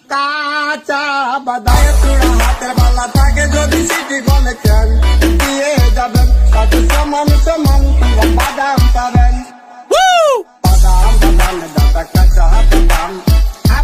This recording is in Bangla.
কাঁচা বাদায় চূড়া হাতের বালা থাকে যদি সিটি বলে খেল দিয়ে যাবেন তাকে সমান সমান বাদাম পাবে।